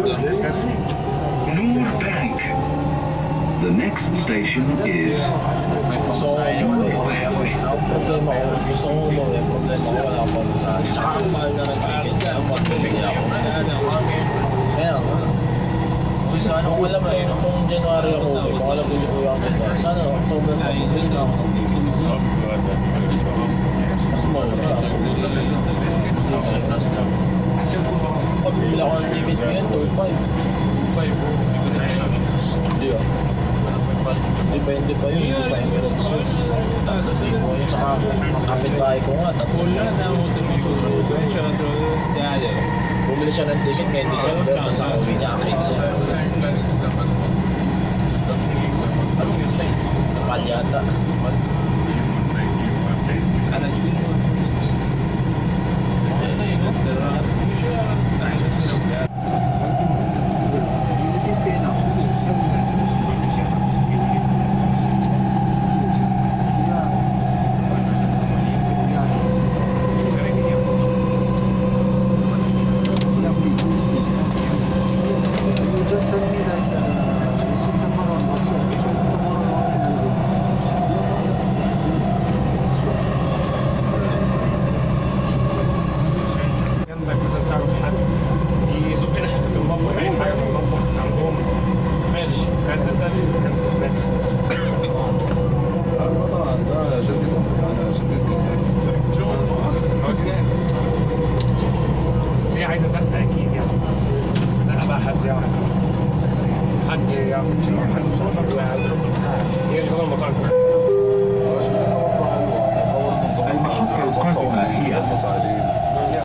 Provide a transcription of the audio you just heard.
Noor Bank. The next station is Gusto ko umuwi. Ang problema ko, gusto ko umuwi. Problema ko, wala akong masahe. Tsaka ang mahal na ng ticket, kaya magbibigay ako. Kaya nga. Kung alam ko itong January ako uwi, kung alam ko yung uwi ako ito, sana October na, bumili na ako ng ticket. Mas mura. Pag bumili ako ng ticket ngayon, 2.5. Hindi ah. Depende pa yun, hindi pa Emirates yun. Tatlo din mo yun, saka kapit-bahay ko nga, tatlo yun. Bumili siya ng ticket ngayon December, tapos ang uwi niya after December. Napal yata. بس هي عايزه زقه اكيد يعني زقه بقى حد يعرف حد يعرف هي نظام المطاعم